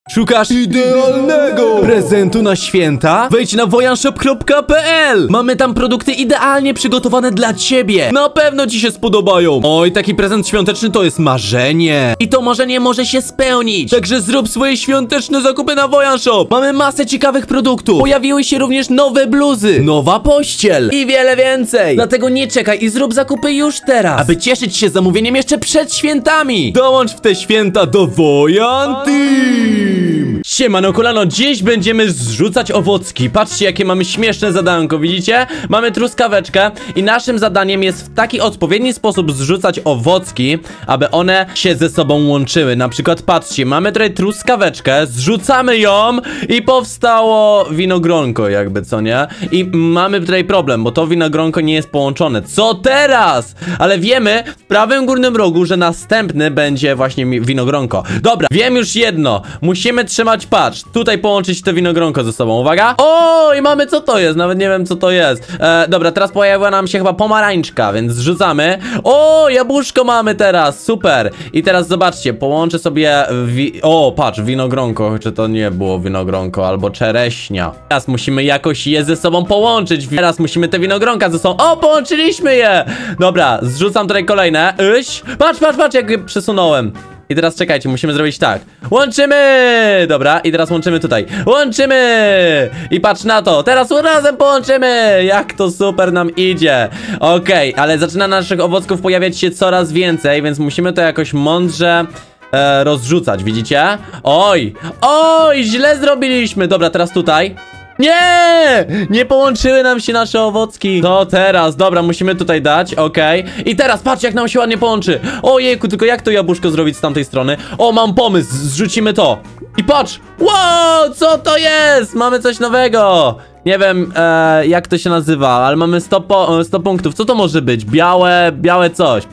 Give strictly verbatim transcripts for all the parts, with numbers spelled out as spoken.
Szukasz idealnego prezentu na święta? Wejdź na wojanshop kropka p l. Mamy tam produkty idealnie przygotowane dla ciebie. Na pewno ci się spodobają. Oj, taki prezent świąteczny to jest marzenie. I to marzenie może się spełnić. Także zrób swoje świąteczne zakupy na Wojanshop. Mamy masę ciekawych produktów. Pojawiły się również nowe bluzy, nowa pościel i wiele więcej. Dlatego nie czekaj i zrób zakupy już teraz, aby cieszyć się zamówieniem jeszcze przed świętami. Dołącz w te święta do Wojan Team. Siemano kolano, dziś będziemy zrzucać owocki. Patrzcie, jakie mamy śmieszne zadanko, widzicie? Mamy truskaweczkę i naszym zadaniem jest w taki odpowiedni sposób zrzucać owocki, aby one się ze sobą łączyły. Na przykład patrzcie, mamy tutaj truskaweczkę, zrzucamy ją i powstało winogronko jakby, co nie? I mamy tutaj problem, bo to winogronko nie jest połączone. Co teraz? Ale wiemy w prawym górnym rogu, że następny będzie właśnie winogronko. Dobra, wiem już jedno. Musimy trzymać, patrz, tutaj połączyć te winogronko ze sobą, uwaga. O, i mamy, co to jest, nawet nie wiem, co to jest. e, Dobra, teraz pojawiła nam się chyba pomarańczka, więc zrzucamy. O, jabłuszko mamy teraz, super. I teraz zobaczcie, połączę sobie wi o, patrz, winogronko, czy to nie było winogronko, albo czereśnia. Teraz musimy jakoś je ze sobą połączyć. Teraz musimy te winogronka ze sobą, o, połączyliśmy je. Dobra, zrzucam tutaj kolejne. Iś. Patrz, patrz, patrz, jak je przesunąłem. I teraz czekajcie, musimy zrobić tak. Łączymy! Dobra, i teraz łączymy tutaj. Łączymy! I patrz na to, teraz razem połączymy! Jak to super nam idzie. Okej, okay, ale zaczyna naszych owocków pojawiać się coraz więcej, więc musimy to jakoś mądrze e, rozrzucać, widzicie? Oj! Oj, źle zrobiliśmy! Dobra, teraz tutaj. Nie! Nie połączyły nam się nasze owocki. To teraz, dobra, musimy tutaj dać, okej. Okay. I teraz, patrz, jak nam się ładnie połączy. Ojejku, tylko jak to jabłuszko zrobić z tamtej strony? O, mam pomysł, zrzucimy to. I patrz, wow, co to jest? Mamy coś nowego. Nie wiem, e, jak to się nazywa, ale mamy sto, po, sto punktów. Co to może być? Białe, białe coś.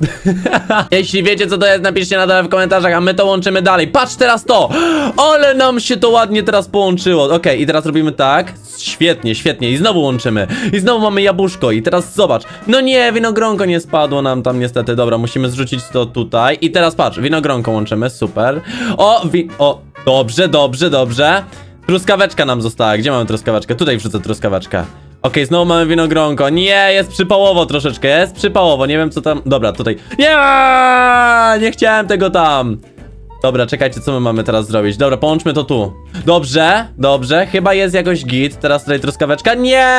Jeśli wiecie, co to jest, napiszcie na dole w komentarzach, a my to łączymy dalej. Patrz teraz to! Ale nam się to ładnie teraz połączyło. Okej, okay, i teraz robimy tak. Świetnie, świetnie. I znowu łączymy. I znowu mamy jabłuszko. I teraz zobacz. No nie, winogronko nie spadło nam tam niestety. Dobra, musimy zrzucić to tutaj. I teraz patrz, winogronko łączymy, super. O, wi... O, dobrze, dobrze, dobrze. Truskaweczka nam została. Gdzie mamy truskaweczkę? Tutaj wrzucę truskaweczkę. Okej, okay, znowu mamy winogronko. Nie, jest przypałowo troszeczkę. Jest przypałowo. Nie wiem, co tam... Dobra, tutaj. Nie! Nie chciałem tego tam. Dobra, czekajcie, co my mamy teraz zrobić. Dobra, połączmy to tu. Dobrze, dobrze. Chyba jest jakoś git. Teraz tutaj truskaweczka. Nie!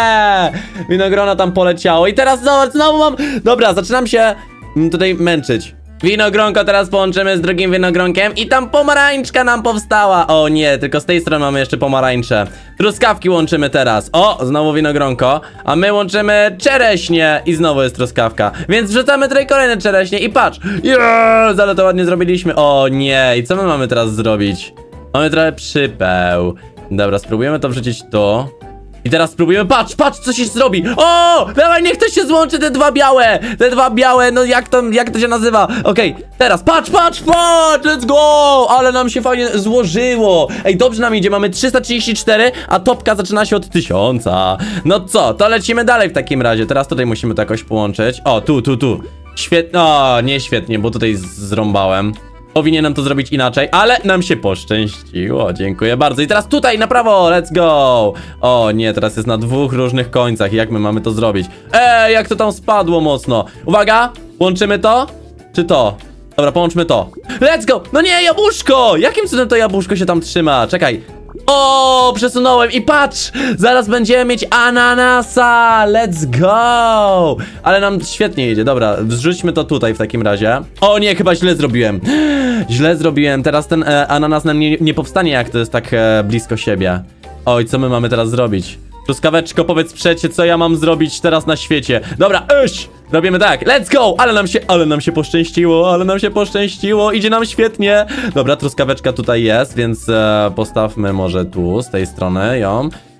Winogrona tam poleciało. I teraz zobacz, znowu mam... Dobra, zaczynam się tutaj męczyć. Winogronko teraz połączymy z drugim winogronkiem i tam pomarańczka nam powstała. O nie, tylko z tej strony mamy jeszcze pomarańcze. Truskawki łączymy teraz. O, znowu winogronko. A my łączymy czereśnie i znowu jest truskawka. Więc wrzucamy tutaj kolejne czereśnie i patrz. Yeah, ale to ładnie zrobiliśmy. O nie, i co my mamy teraz zrobić? Mamy trochę przypeł. Dobra, spróbujemy to wrzucić tu. I teraz spróbujemy, patrz, patrz, co się zrobi. O, dawaj, niech to się złączy, te dwa białe. Te dwa białe, no jak to, jak to się nazywa? Okej, okay, teraz, patrz, patrz, patrz, let's go. Ale nam się fajnie złożyło. Ej, dobrze nam idzie, mamy trzysta trzydzieści cztery, a topka zaczyna się od tysiąca. No co, to lecimy dalej w takim razie. Teraz tutaj musimy to jakoś połączyć. O, tu, tu, tu. Świetnie, o, nie świetnie, bo tutaj zrąbałem. Powinienem to zrobić inaczej, ale nam się poszczęściło, dziękuję bardzo. I teraz tutaj na prawo, let's go. O nie, teraz jest na dwóch różnych końcach. Jak my mamy to zrobić? Ej, jak to tam spadło mocno. Uwaga, łączymy to? Czy to? Dobra, połączmy to. Let's go, no nie, jabłuszko. Jakim cudem to jabłuszko się tam trzyma? Czekaj. O, przesunąłem i patrz, zaraz będziemy mieć ananasa. Let's go. Ale nam świetnie idzie, dobra, zrzućmy to tutaj w takim razie. O nie, chyba źle zrobiłem. Źle zrobiłem, teraz ten e, ananas nam nie, nie powstanie, jak to jest tak e, blisko siebie. Oj, co my mamy teraz zrobić? Truskaweczko, powiedz przecie, co ja mam zrobić teraz na świecie. Dobra, iść. Robimy tak, let's go, ale nam się, ale nam się poszczęściło, ale nam się poszczęściło, idzie nam świetnie. Dobra, truskaweczka tutaj jest, więc e, postawmy może tu, z tej strony ją.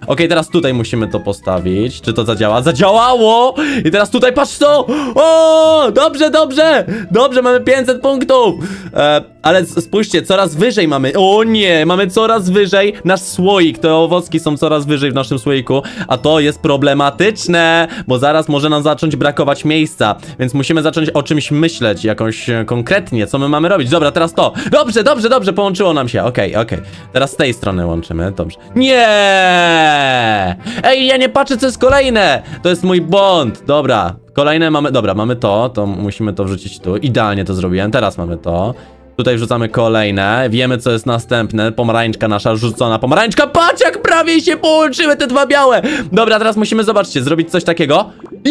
Okej, teraz tutaj musimy to postawić. Czy to zadziała? Zadziałało! I teraz tutaj, patrz to! O! Dobrze, dobrze! Dobrze, mamy pięćset punktów! E, ale spójrzcie, coraz wyżej mamy. O nie, mamy coraz wyżej nasz słoik. Te owocki są coraz wyżej w naszym słoiku. A to jest problematyczne, bo zaraz może nam zacząć brakować miejsca. Więc musimy zacząć o czymś myśleć, jakąś e, konkretnie, co my mamy robić. Dobra, teraz to. Dobrze, dobrze, dobrze, połączyło nam się. Okej, okej. Teraz z tej strony łączymy. Dobrze. Nie! Ej, ja nie patrzę, co jest kolejne. To jest mój błąd. Dobra, kolejne mamy, dobra, mamy to. To musimy to wrzucić tu. Idealnie to zrobiłem, teraz mamy to. Tutaj wrzucamy kolejne. Wiemy, co jest następne. Pomarańczka nasza rzucona. Pomarańczka, patrz, jak prawie się połączyły te dwa białe. Dobra, teraz musimy, zobaczcie, zrobić coś takiego.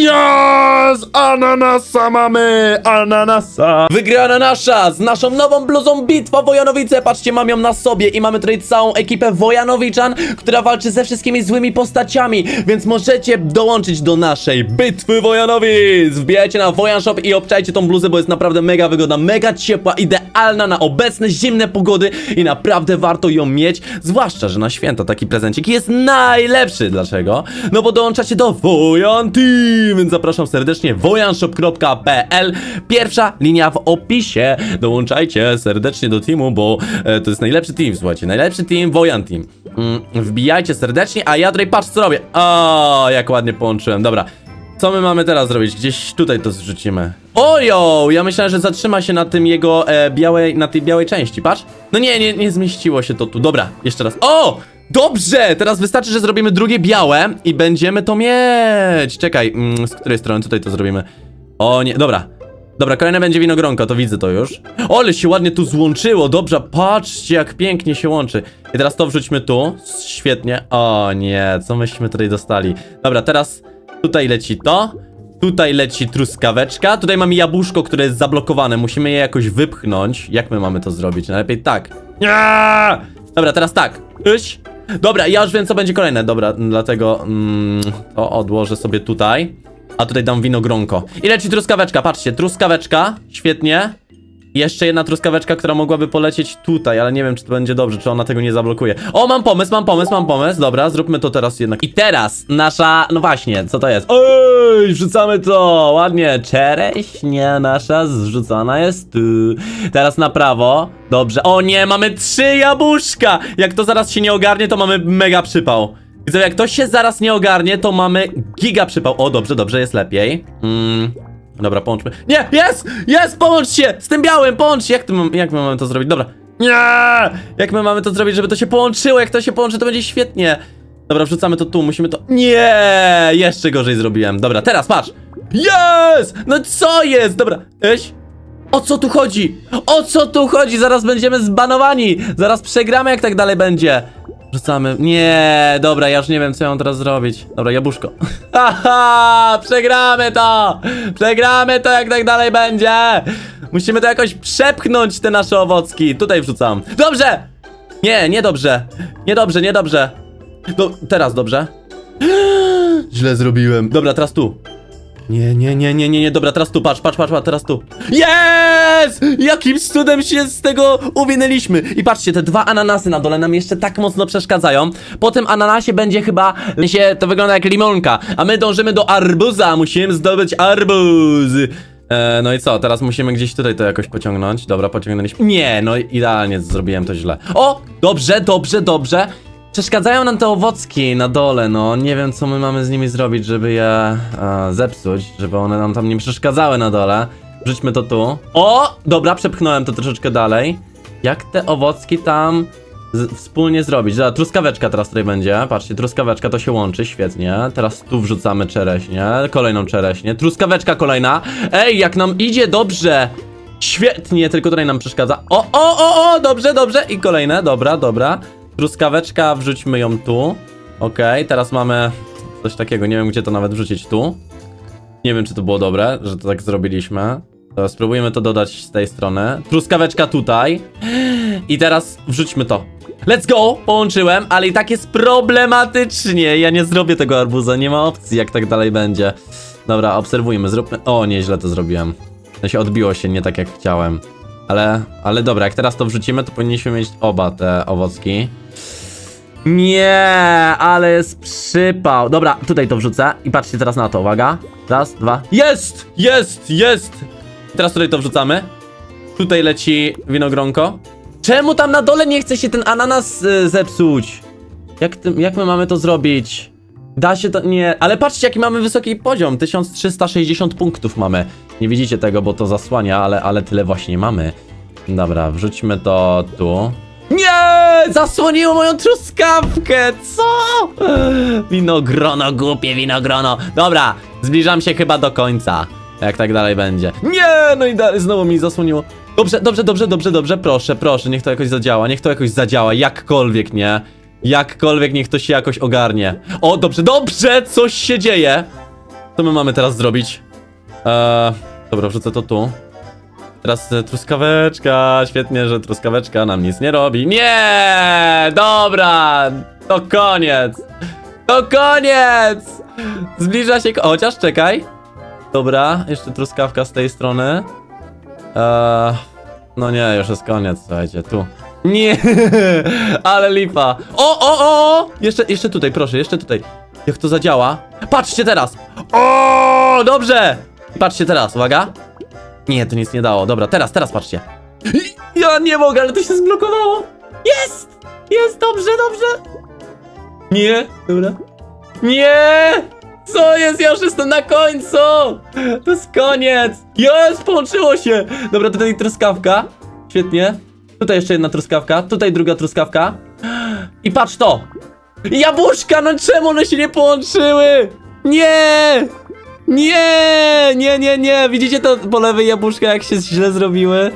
Yes! Ananasa mamy! Ananasa! Wygrana nasza! Z naszą nową bluzą Bitwa Wojanowice! Patrzcie, mam ją na sobie i mamy tutaj całą ekipę Wojanowiczan, która walczy ze wszystkimi złymi postaciami, więc możecie dołączyć do naszej Bitwy Wojanowic! Wbijajcie na Wojan Shop i obczajcie tą bluzę, bo jest naprawdę mega wygodna, mega ciepła, idealna na obecne zimne pogody i naprawdę warto ją mieć, zwłaszcza, że na święta taki prezencik jest najlepszy. Dlaczego? No bo dołączacie do Wojan Team! Więc zapraszam serdecznie, wojanshop kropka p l. Pierwsza linia w opisie. Dołączajcie serdecznie do teamu, bo e, to jest najlepszy team, słuchajcie. Najlepszy team, Wojan Team. mm, Wbijajcie serdecznie, a ja tutaj patrz co robię. O, jak ładnie połączyłem, dobra. Co my mamy teraz zrobić? Gdzieś tutaj to zrzucimy. Ojo, ja myślałem, że zatrzyma się na tym jego e, białej, na tej białej części, patrz. No nie, nie, nie zmieściło się to tu, dobra, jeszcze raz. O! Dobrze! Teraz wystarczy, że zrobimy drugie białe i będziemy to mieć. Czekaj, mm, z której strony tutaj to zrobimy? O nie, dobra. Dobra, kolejne będzie winogronko, to widzę to już. O, ale się ładnie tu złączyło, dobrze, patrzcie jak pięknie się łączy. I teraz to wrzućmy tu, świetnie. O nie, co myśmy tutaj dostali? Dobra, teraz tutaj leci to. Tutaj leci truskaweczka, tutaj mamy jabłuszko, które jest zablokowane. Musimy je jakoś wypchnąć. Jak my mamy to zrobić? Najlepiej tak. Nie! Dobra, teraz tak. Iś. Dobra, ja już wiem, co będzie kolejne. Dobra, dlatego mm, to odłożę sobie tutaj. A tutaj dam winogronko. I leci truskaweczka, patrzcie, truskaweczka. Świetnie. Jeszcze jedna truskaweczka, która mogłaby polecieć tutaj, ale nie wiem, czy to będzie dobrze, czy ona tego nie zablokuje. O, mam pomysł, mam pomysł, mam pomysł. Dobra, zróbmy to teraz jednak. I teraz nasza, no właśnie, co to jest? Ej, wrzucamy to, ładnie. Czereśnia nasza zrzucona jest tu. Teraz na prawo. Dobrze, o nie, mamy trzy jabłuszka. Jak to zaraz się nie ogarnie, to mamy mega przypał. Widzę, jak to się zaraz nie ogarnie, to mamy giga przypał. O, dobrze, dobrze, jest lepiej. Mm. Dobra, połączmy. Nie, jest! Jest! Połącz się! Z tym białym, połącz się! Jak, ty, jak my mamy to zrobić? Dobra. Nie! Jak my mamy to zrobić, żeby to się połączyło? Jak to się połączy, to będzie świetnie. Dobra, wrzucamy to tu, musimy to... Nie! Jeszcze gorzej zrobiłem. Dobra, teraz patrz! Jest! No co jest? Dobra, eś? O co tu chodzi? O co tu chodzi? Zaraz będziemy zbanowani! Zaraz przegramy, jak tak dalej będzie. Rzucamy. Nie, dobra, ja już nie wiem, co ja mam teraz zrobić. Dobra, jabłuszko. Haha, przegramy to! Przegramy to, jak tak dalej będzie! Musimy to jakoś przepchnąć, te nasze owocki. Tutaj wrzucam. Dobrze! Nie, nie dobrze. Nie dobrze, nie dobrze. Do, teraz dobrze. Źle zrobiłem. Dobra, teraz tu. Nie, nie, nie, nie, nie, nie, dobra, teraz tu, patrz, patrz, patrz, patrz, teraz tu. Jest! Jakimś cudem się z tego uwinęliśmy. I patrzcie, te dwa ananasy na dole nam jeszcze tak mocno przeszkadzają. Po tym ananasie będzie chyba, się to wygląda jak limonka. A my dążymy do arbuza, musimy zdobyć arbuz. E, no i co, teraz musimy gdzieś tutaj to jakoś pociągnąć. Dobra, pociągnęliśmy. Nie, no idealnie zrobiłem to źle. O, dobrze, dobrze, dobrze. Przeszkadzają nam te owocki na dole, no nie wiem, co my mamy z nimi zrobić, żeby je e, zepsuć, żeby one nam tam nie przeszkadzały na dole. Wrzućmy to tu. O! Dobra, przepchnąłem to troszeczkę dalej. Jak te owocki tam z wspólnie zrobić? Dobra, truskaweczka teraz tutaj będzie. Patrzcie, truskaweczka to się łączy, świetnie. Teraz tu wrzucamy czereśnię, kolejną czereśnię. Truskaweczka kolejna. Ej, jak nam idzie dobrze! Świetnie, tylko tutaj nam przeszkadza. O, o, o, o! Dobrze, dobrze! I kolejne, dobra, dobra. Truskaweczka, wrzućmy ją tu. Okej, okay, teraz mamy coś takiego, nie wiem, gdzie to nawet wrzucić tu. Nie wiem, czy to było dobre, że to tak zrobiliśmy. To spróbujemy to dodać z tej strony. Truskaweczka tutaj. I teraz wrzućmy to. Let's go! Połączyłem, ale i tak jest problematycznie. Ja nie zrobię tego arbuza, nie ma opcji, jak tak dalej będzie. Dobra, obserwujmy, zróbmy... O, nieźle to zrobiłem. To się odbiło się nie tak, jak chciałem. Ale, ale dobra, jak teraz to wrzucimy, to powinniśmy mieć oba te owocki. Nie, ale jest przypał. Dobra, tutaj to wrzucę i patrzcie teraz na to, uwaga. Raz, dwa. Jest! Jest! Jest! Teraz tutaj to wrzucamy. Tutaj leci winogronko. Czemu tam na dole nie chce się ten ananas y, zepsuć? Jak, ty, jak my mamy to zrobić? Da się to... Nie, ale patrzcie jaki mamy wysoki poziom. tysiąc trzysta sześćdziesiąt punktów mamy. Nie widzicie tego, bo to zasłania, ale, ale tyle właśnie mamy. Dobra, wrzućmy to tu. Nie! Zasłoniło moją truskawkę! Co? Winogrono, głupie winogrono. Dobra, zbliżam się chyba do końca. Jak tak dalej będzie. Nie! No i dalej znowu mi zasłoniło. Dobrze, dobrze, dobrze, dobrze, dobrze. Proszę, proszę, niech to jakoś zadziała. Niech to jakoś zadziała. Jakkolwiek, nie? Jakkolwiek, niech to się jakoś ogarnie. O, dobrze, dobrze! Coś się dzieje. Co my mamy teraz zrobić? Eee, dobra, wrzucę to tu. Teraz e, truskaweczka. Świetnie, że truskaweczka nam nic nie robi. Nie! Dobra! To koniec! To koniec! Zbliża się... Chociaż, czekaj. Dobra, jeszcze truskawka z tej strony. Eee, no nie, już jest koniec, słuchajcie, tu. Nie! Ale lipa. O, o, o! Jeszcze, jeszcze tutaj, proszę, jeszcze tutaj. Jak to zadziała? Patrzcie teraz! O, dobrze! Patrzcie teraz, uwaga. Nie, to nic nie dało. Dobra, teraz, teraz patrzcie. Ja nie mogę, ale to się zblokowało. Jest! Jest, dobrze, dobrze. Nie, dobra. Nie! Co jest? Ja już jestem na końcu! To jest koniec! Jest! Połączyło się! Dobra, tutaj truskawka. Świetnie. Tutaj jeszcze jedna truskawka. Tutaj druga truskawka. I patrz to! Jabłuszka! No czemu one się nie połączyły? Nie! Nie! Nie, nie, nie! Widzicie to po lewej jabłuszka, jak się źle zrobiły?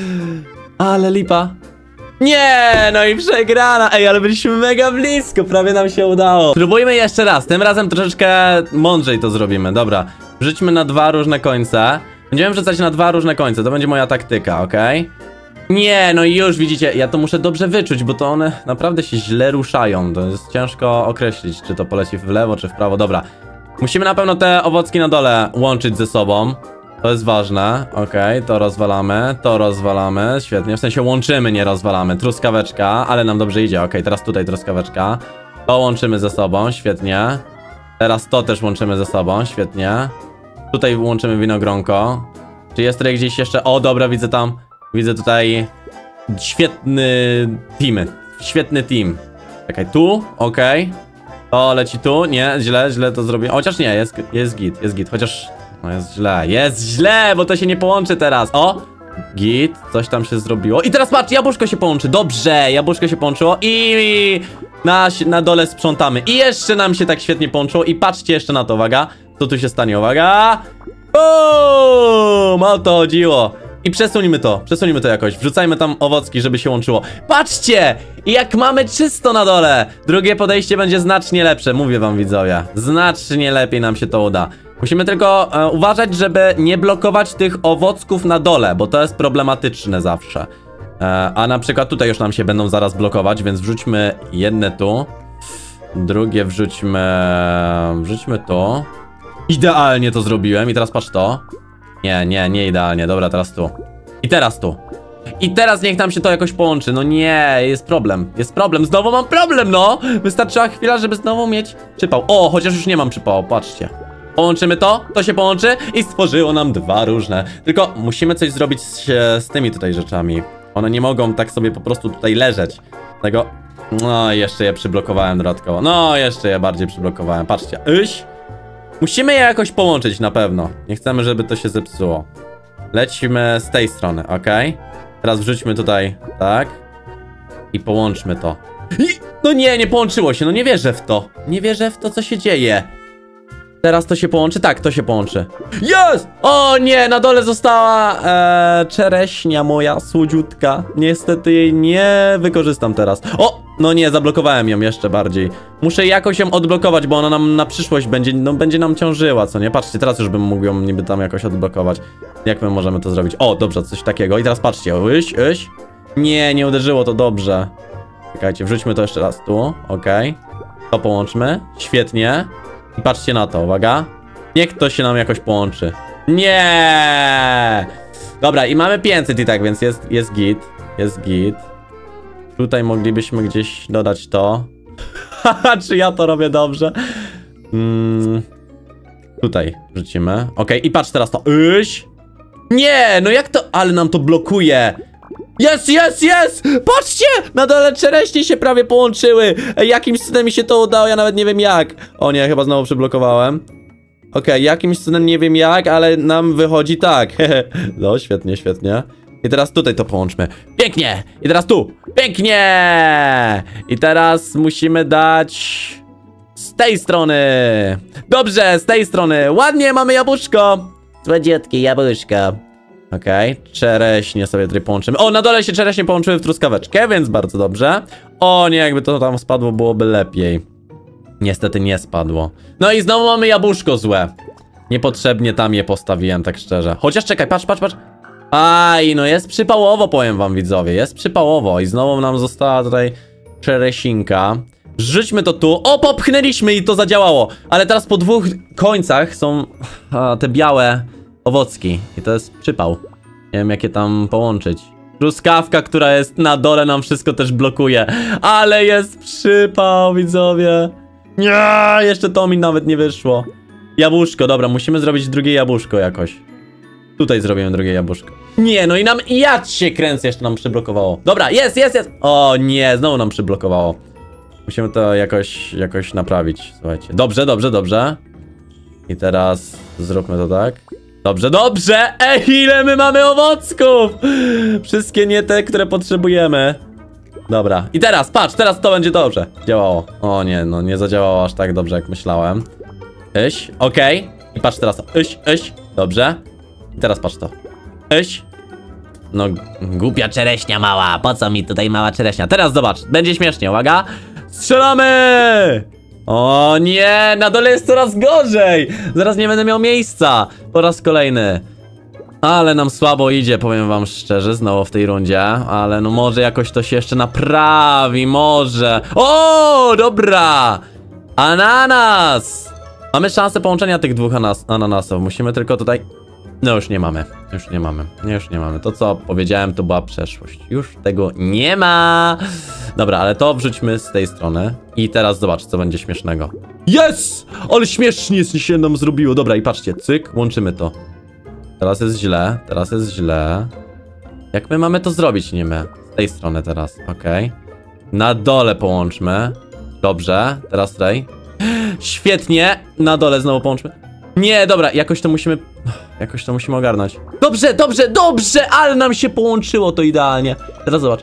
Ale lipa. Nie, no i przegrana. Ej, ale byliśmy mega blisko, prawie nam się udało. Spróbujmy jeszcze raz, tym razem troszeczkę mądrzej to zrobimy. Dobra, wrzućmy na dwa różne końce. Będziemy wrzucać na dwa różne końce, to będzie moja taktyka, okej? Okay? Nie, no i już widzicie, ja to muszę dobrze wyczuć, bo to one naprawdę się źle ruszają. To jest ciężko określić, czy to poleci w lewo, czy w prawo. Dobra, musimy na pewno te owocki na dole łączyć ze sobą. To jest ważne, okej, okay, to rozwalamy, to rozwalamy, świetnie, w sensie łączymy, nie rozwalamy, truskaweczka, ale nam dobrze idzie, okej, okay, teraz tutaj truskaweczka, to łączymy ze sobą, świetnie, teraz to też łączymy ze sobą, świetnie, tutaj łączymy winogronko, czy jest tutaj gdzieś jeszcze, o dobra, widzę tam, widzę tutaj świetny team, świetny team, czekaj, tu, okej, okay. To leci tu, nie, źle, źle to zrobię, chociaż nie, jest, jest git, jest git, chociaż... No jest źle, jest źle, bo to się nie połączy teraz. O, git, coś tam się zrobiło. I teraz patrz, jabłuszko się połączy, dobrze, jabłuszko się połączyło i na, na dole sprzątamy. I jeszcze nam się tak świetnie połączyło i patrzcie jeszcze na to, uwaga. Co tu się stanie, uwaga. Boom, o to chodziło. I przesuńmy to, przesuńmy to jakoś, wrzucajmy tam owocki, żeby się łączyło. Patrzcie, jak mamy czysto na dole. Drugie podejście będzie znacznie lepsze, mówię wam widzowie. Znacznie lepiej nam się to uda. Musimy tylko e, uważać, żeby nie blokować tych owocków na dole, bo to jest problematyczne zawsze. E, a na przykład tutaj już nam się będą zaraz blokować, więc wrzućmy jedne tu. Drugie wrzućmy... Wrzućmy tu. Idealnie to zrobiłem i teraz patrz to. Nie, nie, nie idealnie, dobra, teraz tu. I teraz tu. I teraz niech nam się to jakoś połączy. No nie, jest problem, jest problem, znowu mam problem, no. Wystarczyła chwila, żeby znowu mieć przypał. O, chociaż już nie mam przypału, patrzcie. Połączymy to, to się połączy i stworzyło nam dwa różne. Tylko musimy coś zrobić z, z tymi tutaj rzeczami. One nie mogą tak sobie po prostu tutaj leżeć. Dlatego, no jeszcze je przyblokowałem dodatkowo. No jeszcze je bardziej przyblokowałem, patrzcie. Iś. Musimy je jakoś połączyć na pewno. Nie chcemy, żeby to się zepsuło. Lecimy z tej strony, ok? Teraz wrzućmy tutaj, tak. I połączmy to. I, no nie, nie połączyło się, no nie wierzę w to. Nie wierzę w to, co się dzieje. Teraz to się połączy? Tak, to się połączy. Jest! O nie, na dole została ee, czereśnia moja słodziutka. Niestety jej nie wykorzystam teraz. O! No nie, zablokowałem ją jeszcze bardziej. Muszę jakoś ją odblokować, bo ona nam na przyszłość będzie, no, będzie nam ciążyła, co nie? Patrzcie, teraz już bym mógł ją niby tam jakoś odblokować. Jak my możemy to zrobić? O, dobrze, coś takiego. I teraz patrzcie, iś, iś. Nie, nie uderzyło to dobrze. Czekajcie, wrzućmy to jeszcze raz tu, okej. To połączmy, świetnie. I patrzcie na to, uwaga. Niech to się nam jakoś połączy. Nie! Dobra, i mamy pięćset i tak, więc jest, jest git. Jest git. Tutaj moglibyśmy gdzieś dodać to. Haha, czy ja to robię dobrze? Mm, tutaj rzucimy. Okej, i patrz teraz to. Iś. Nie, no jak to? Ale nam to blokuje. Jest, jest, jest! Patrzcie! Na dole czereśnie się prawie połączyły. Ej, jakimś cudem mi się to udało, ja nawet nie wiem jak. O nie, chyba znowu przyblokowałem. Okej, okay, jakimś cudem nie wiem jak, ale nam wychodzi tak. No, świetnie, świetnie. I teraz tutaj to połączmy. Pięknie! I teraz tu. Pięknie! I teraz musimy dać... z tej strony. Dobrze, z tej strony. Ładnie, mamy jabłuszko. Słodziutkie jabłuszko. Okej, okay. Czereśnie sobie tutaj połączymy. O, na dole się czereśnie połączyły w truskaweczkę, więc bardzo dobrze. O nie, jakby to tam spadło, byłoby lepiej. Niestety nie spadło. No i znowu mamy jabłuszko złe. Niepotrzebnie tam je postawiłem, tak szczerze. Chociaż czekaj, patrz, patrz, patrz. Aj, no jest przypałowo, powiem wam widzowie. Jest przypałowo i znowu nam została tutaj czeresinka. Rzućmy to tu. O, popchnęliśmy i to zadziałało. Ale teraz po dwóch końcach są a, te białe owocki. I to jest przypał. Nie wiem, jakie tam połączyć. Truskawka, która jest na dole, nam wszystko też blokuje. Ale jest przypał, widzowie. Nie, jeszcze to mi nawet nie wyszło. Jabłuszko, dobra, musimy zrobić drugie jabłuszko jakoś. Tutaj zrobimy drugie jabłuszko. Nie, no i nam, ja się kręcę, jeszcze nam przyblokowało. Dobra, jest, jest, jest. O nie, znowu nam przyblokowało. Musimy to jakoś, jakoś naprawić, słuchajcie. Dobrze, dobrze, dobrze. I teraz zróbmy to tak. Dobrze, dobrze! Ej, ile my mamy owocków! Wszystkie nie te, które potrzebujemy. Dobra, i teraz, patrz, teraz to będzie dobrze. Działało. O nie, no nie zadziałało aż tak dobrze, jak myślałem. Iś, okej. Okay. I patrz teraz to. Iś, iś. Dobrze. I teraz patrz to. Iś. No, głupia czereśnia mała. Po co mi tutaj mała czereśnia? Teraz zobacz, będzie śmiesznie, uwaga. Strzelamy! O nie, na dole jest coraz gorzej. Zaraz nie będę miał miejsca. Po raz kolejny. Ale nam słabo idzie, powiem wam szczerze, znowu w tej rundzie. Ale no może jakoś to się jeszcze naprawi, może. O, dobra. Ananas. Mamy szansę połączenia tych dwóch anas ananasów. Musimy tylko tutaj... No już nie mamy, już nie mamy, już nie mamy. To co powiedziałem, to była przeszłość. Już tego nie ma. Dobra, ale to wrzućmy z tej strony. I teraz zobacz, co będzie śmiesznego. Yes! Ale śmiesznie się nam zrobiło. Dobra, i patrzcie, cyk, łączymy to. Teraz jest źle, teraz jest źle. Jak my mamy to zrobić, nie my? Z tej strony teraz, okej. Okay. Na dole połączmy. Dobrze, teraz tutaj. Świetnie, na dole znowu połączmy. Nie, dobra, jakoś to musimy... Jakoś to musimy ogarnąć. Dobrze, dobrze, dobrze, ale nam się połączyło to idealnie. Teraz zobacz.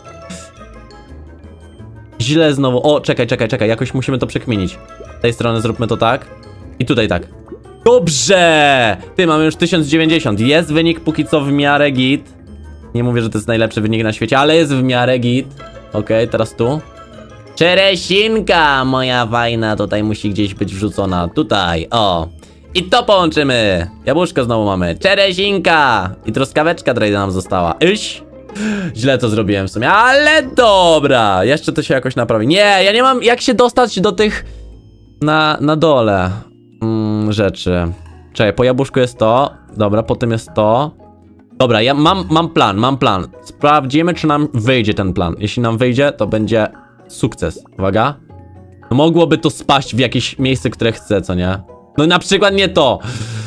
Źle znowu. O, czekaj, czekaj, czekaj, jakoś musimy to przekminić. Z tej strony zróbmy to tak. I tutaj tak. Dobrze! Ty, mamy już tysiąc dziewięćdziesiąt. Jest wynik póki co w miarę git. Nie mówię, że to jest najlepszy wynik na świecie, ale jest w miarę git. Okej, okay, teraz tu. Czeresinka moja fajna tutaj musi gdzieś być wrzucona. Tutaj, o. I to połączymy. Jabłuszko znowu mamy. Czeresinka. I truskaweczka tutaj nam została. Iś. Źle to zrobiłem w sumie, ale dobra. Jeszcze to się jakoś naprawi. Nie, ja nie mam jak się dostać do tych na, na dole mm, rzeczy. Czekaj, po jabłuszku jest to. Dobra, potem jest to. Dobra, ja mam, mam plan, mam plan. Sprawdzimy, czy nam wyjdzie ten plan. Jeśli nam wyjdzie, to będzie sukces. Uwaga. No, mogłoby to spaść w jakieś miejsce, które chcę, co nie? No na przykład nie to.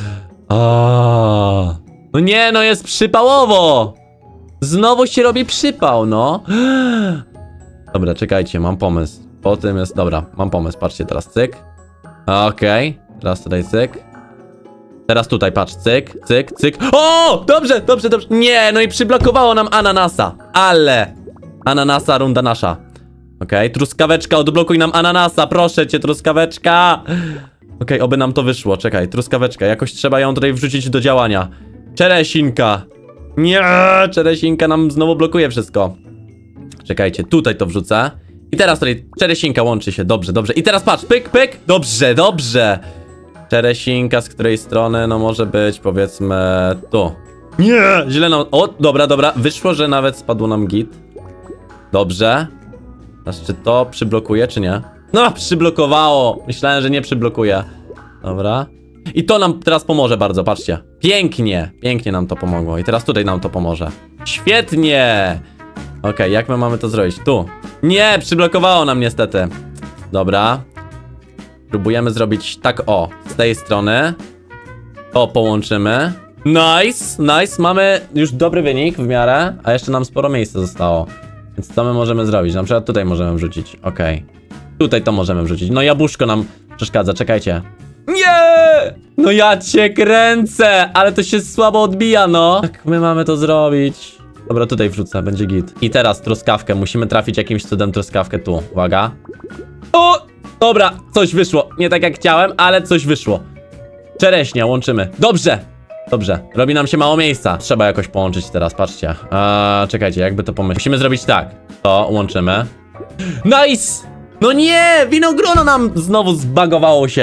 O, no nie, no jest przypałowo. Znowu się robi przypał, no. Dobra, czekajcie, mam pomysł. Po tym jest, dobra, mam pomysł, patrzcie teraz, cyk. Okej, okay. Teraz tutaj cyk. Teraz tutaj, patrz, cyk, cyk, cyk. O, dobrze, dobrze, dobrze. Nie, no i przyblokowało nam ananasa. Ale ananasa, runda nasza. Okej, okay. Truskaweczka, odblokuj nam ananasa, proszę cię, truskaweczka. Okej, okay, oby nam to wyszło, czekaj, truskaweczka, jakoś trzeba ją tutaj wrzucić do działania. Czeresinka. Nie, czeresinka nam znowu blokuje wszystko. Czekajcie, tutaj to wrzucę. I teraz tutaj czeresinka łączy się, dobrze, dobrze. I teraz patrz, pyk, pyk, dobrze, dobrze. Czeresinka z której strony, no może być, powiedzmy, tu. Nie, źle nam, o, dobra, dobra, wyszło, że nawet spadło nam git. Dobrze. Teraz czy to przyblokuje, czy nie? No, przyblokowało. Myślałem, że nie przyblokuje. Dobra. I to nam teraz pomoże bardzo, patrzcie. Pięknie, pięknie nam to pomogło. I teraz tutaj nam to pomoże. Świetnie. Okej, okay, jak my mamy to zrobić? Tu. Nie, przyblokowało nam niestety. Dobra. Próbujemy zrobić tak, o, z tej strony. To połączymy. Nice, nice, mamy już dobry wynik w miarę, a jeszcze nam sporo miejsca zostało. Więc co my możemy zrobić? Na przykład tutaj możemy wrzucić, okej. Okay. Tutaj to możemy wrzucić, no jabłuszko nam przeszkadza, czekajcie. Nie! No ja cię kręcę, ale to się słabo odbija, no. Jak my mamy to zrobić? Dobra, tutaj wrzucę, będzie git. I teraz truskawkę, musimy trafić jakimś cudem truskawkę tu, uwaga. O! Dobra, coś wyszło, nie tak jak chciałem, ale coś wyszło. Czereśnia, łączymy, dobrze. Dobrze, robi nam się mało miejsca. Trzeba jakoś połączyć teraz, patrzcie. Eee, czekajcie, jakby to pomyśleć. Musimy zrobić tak. To łączymy. Nice! No nie! Winogrono nam znowu zbagowało się.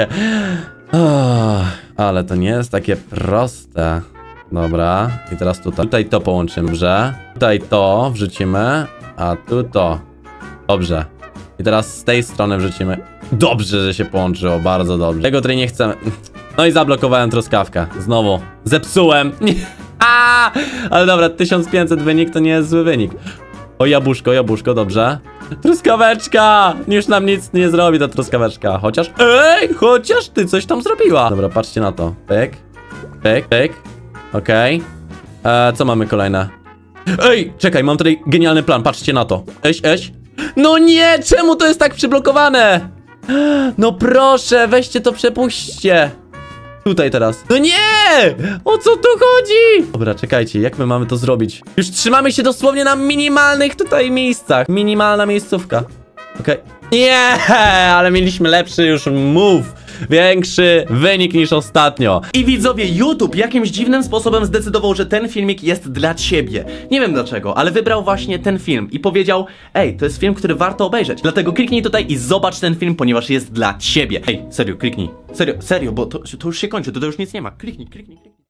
Oh, ale to nie jest takie proste. Dobra, i teraz tutaj. Tutaj to połączymy, dobrze. Tutaj to wrzucimy, a tu to. Dobrze. I teraz z tej strony wrzucimy. Dobrze, że się połączyło, bardzo dobrze. Tego tutaj nie chcemy. No i zablokowałem truskawkę. Znowu. Zepsułem. A, ale dobra, tysiąc pięćset wynik to nie jest zły wynik. O, jabłuszko, jabłuszko, dobrze. Truskaweczka! Już nam nic nie zrobi ta truskaweczka. Chociaż, ej, chociaż ty coś tam zrobiła. Dobra, patrzcie na to. Pyk, pyk, pyk. Okej. Okay. Co mamy kolejne? Ej, czekaj, mam tutaj genialny plan, patrzcie na to. Eś, eś. No nie, czemu to jest tak przyblokowane? No proszę, weźcie to, przepuśćcie. Tutaj teraz. No nie! O co tu chodzi? Dobra, czekajcie, jak my mamy to zrobić? Już trzymamy się dosłownie na minimalnych tutaj miejscach. Minimalna miejscówka. Okej. Okay. Nie, ale mieliśmy lepszy już move. Większy wynik niż ostatnio. I widzowie, YouTube jakimś dziwnym sposobem zdecydował, że ten filmik jest dla ciebie. Nie wiem dlaczego, ale wybrał właśnie ten film i powiedział: ej, to jest film, który warto obejrzeć. Dlatego kliknij tutaj i zobacz ten film, ponieważ jest dla ciebie. Ej, serio, kliknij. Serio, serio, bo to, to już się kończy, to, to już nic nie ma. Kliknij, kliknij, kliknij.